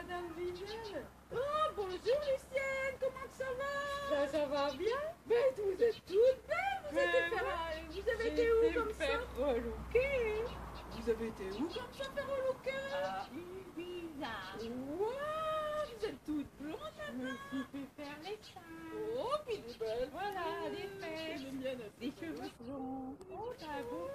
Madame Villel. Oh, bonjour Lucienne, comment ça va? Ça va bien? Ben, vous êtes toutes belles, vous avez été où comme ça? faire relooker. Vous avez été où comme ça faire relooker? À Ibiza. Waouh, vous êtes toutes blondes Je me maintenant. suis fait faire les seins. Oh, puis des belles. Voilà, des fesses, Les miennes des aussi. cheveux blonds. Oh, t'as beau.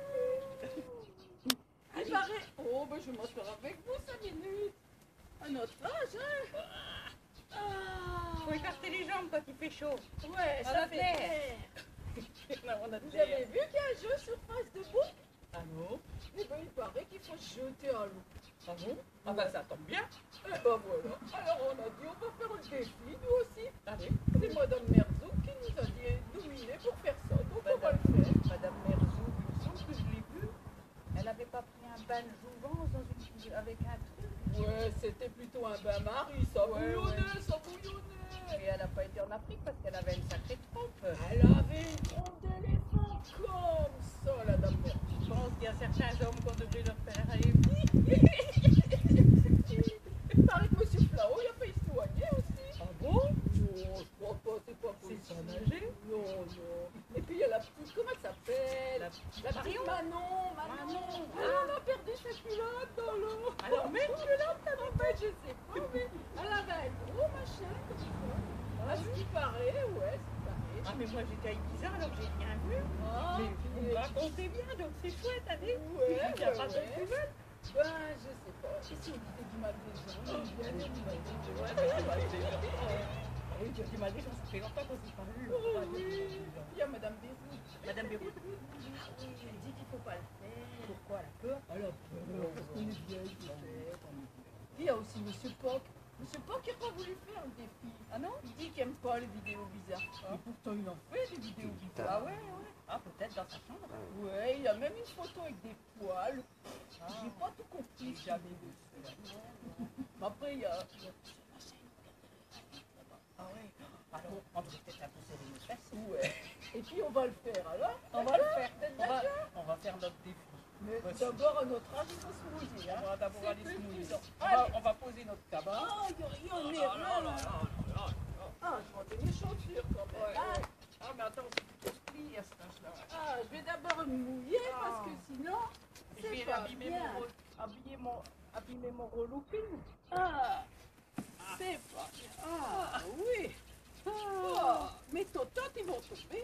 Il paraît. Oh, ben je m'asseoir avec vous 5 minutes. À notre âge, hein? Ah. Faut écarter les jambes quand il fait chaud. Ouais, À ça la fait terre. clair. Vous avez vu qu'il y a un jeu sur face de boucle? Ah non? Eh ben, il paraît qu'il faut jeter à l'eau. Ah bon? Ah bah ça tombe bien. Eh ben voilà. Alors on a dit on va faire le défi, nous aussi. Allez. C'est Madame Merzouk qui nous a dit nominé pour faire ça. Donc on va le faire. Madame Merzou, il me semble que je l'ai vue. Elle n'avait pas pris un bain de jouvence avec un truc. Ouais, c'était plutôt un bain-marie, ça Ouais, bouillonnait, ça bouillonnait. Et elle n'a pas été en Afrique parce qu'elle avait une sacrée trompe. Elle avait une trompe d'éléphant comme ça, la dame Merzouk. Je pense qu'il y a certains hommes qu'on devrait leur faire un Il paraît que Monsieur Flao, il a failli se soigner aussi. Ah bon? Non, je crois pas, c'est pas possible. C'est sans nager? Non, non. Et puis il y a la petite, comment elle s'appelle? La petite Marion? Manon. Manon. Elle a perdu sa culotte dans l'eau. Alors, même culotte, en fait, je sais pas, mais elle avait un gros machin comme ça. Ah, ce qui paraît, ouais, ce qui paraît. Ah mais moi j'étais à Ibiza alors j'ai rien vu. Ah, Mais vous me racontez bien donc c'est chouette, allez. ouais, Il n'y a pas de ouais. nouvelles. Ben, je sais pas. Ici, on dit du mal des gens. On aime bien dire du mal des gens. Ouais, c'est mal des gens. Oui, tu m'as dit, ça fait longtemps qu'on s'est pas vu. Oh, oui. Il y a Madame Béroud. Madame Beyrouth, Elle dit qu'il faut pas le faire. pourquoi la peur? Elle a peur, parce qu'on est vieille, peut-être. Il y a aussi Monsieur Poc. Monsieur Poc n'a pas voulu faire le défi. Ah non? Il dit qu'il n'aime pas les vidéos bizarres. Et pourtant, il en fait des vidéos bizarres. Ah ouais, ouais. Ah peut-être dans sa chambre. Ouais, il y a même une photo avec des poils. J'ai pas tout compris. Jamais vu. Mais après, il y a... Ah ouais. Alors on devrait peut-être imposer les fesses. Ouais. Et puis, on va le faire, alors? On va le faire. Vous êtes On va, d'accord? on va faire notre défi. Mais Ouais. d'abord, à notre âge, il faut se mouiller. On va d'abord aller se mouiller. Allez. On va poser notre cabane. Oh, il y en est là. Ah, je prends mes chaussures quand même. Ouais, Ah, ouais. Ah mais attends, c'est plutôt pli à cet âge-là. ah, je vais d'abord me mouiller parce que sinon, Je c'est vais pas abîmer bien. abîmer mon relooking. Ah, c'est pas bien. Ah, oui. Oh, mes tototes, ils vont tomber.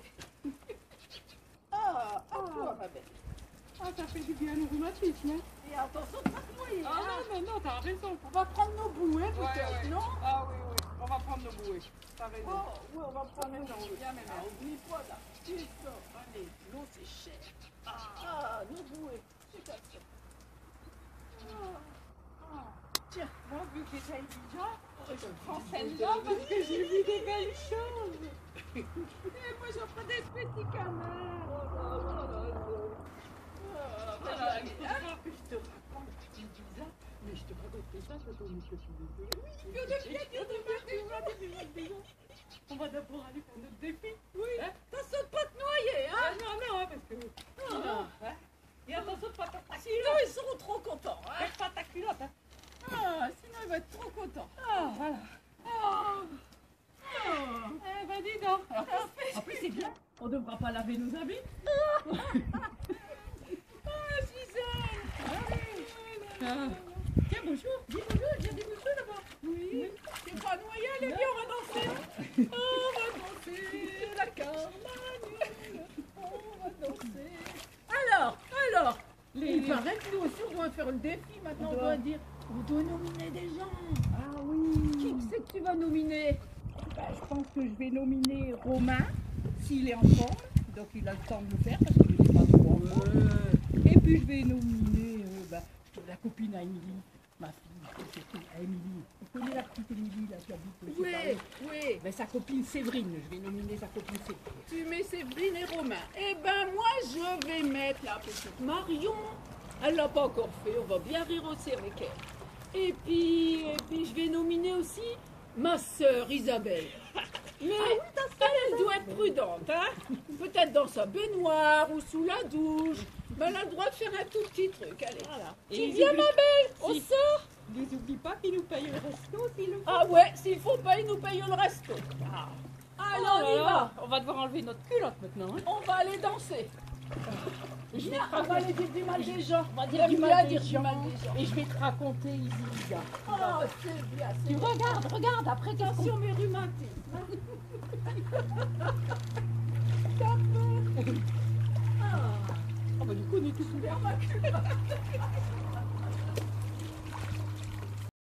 Ah, à toi, ma belle. Ah, ça fait du bien au rhumatisme, hein? Et attention de pas te noyer. Ah hein. non, t'as raison. On va prendre nos bouées peut-être, ouais. non? Ah oui, oui, on va prendre nos bouées. T'as raison. Oh, oui, on va prendre nos bouées. Bien, mais Ah, oublie pas là. Putain, allez, l'eau c'est cher. Ah, nos bouées. C'est comme ça. Ah. Tiens, moi, vu que j'étais à Ibiza, je prends celle-là parce que j'ai vu des belles choses. Et moi j'en prends des petits canards. Oh là là là là. Ah, Voilà, il mais faut que je te raconte Ibiza, mais je te raconterai ça quand on est que tu veux. que de bien dire de bien. On va d'abord aller faire notre défi. Oui, Hein? attention de pas te noyer, Ah hein. non, parce que... Sinon, hein? Et attention de pas perdre ta Sinon culotte. ils seront trop contents, hein. Perds pas ta culotte, hein. Ah, sinon il va être trop content. Ah, voilà. Ah. Ah. Eh ben dis donc. Alors, en plus, c'est bien. On ne devra pas laver nos habits. Ah, Gisèle. Ah. Tiens, bonjour. Dis bonjour, il y a des monsieur là-bas. Oui. T'es pas noyé, allez viens, on va danser. On va danser la carmagnole. On va danser. Alors, il paraît que nous aussi on doit faire le défi maintenant. On doit dire, on doit nominer des gens. Ah oui. Qui c'est que tu vas nominer? Ben, je pense que je vais nominer Romain, s'il est en forme. Donc il a le temps de le faire parce qu'il n'est pas trop en forme. Et puis je vais nominer la copine à Émilie, ma fille, à Émilie. Vous connaissez la petite Émilie là qui habite chez Oui, Paris? oui. Ben, sa copine Séverine, je vais nominer sa copine Séverine. Tu mets Séverine et Romain. Eh ben moi je vais mettre la petite Marion. Elle l'a pas encore fait, on va bien rire aussi avec elle. Et puis je vais nominer aussi ma sœur Isabelle. Mais elle doit être prudente, hein. Peut-être dans sa baignoire ou sous la douche. Mais elle a le droit de faire un tout petit truc, allez. Voilà. Tu viens ma belle, on sort. Les oublie pas qu'ils nous payent le resto s'il le faut. Ah ouais, s'il faut pas, ils nous payent le resto. Ah. Allez, Oh on y là va. là, on va devoir enlever notre culotte maintenant. Hein. On va aller danser. Je vais Viens, te on va raconter- aller dire du mal des gens. On va dire J'aime du bien mal des dire du gens. mal des gens. Et je vais te raconter Isilia. Oh, c'est bien, c'est Tu bien. regarde, après qu'est-ce qu'on... Attention mes rhumatismes. Ah bah du coup on est tous ouverts.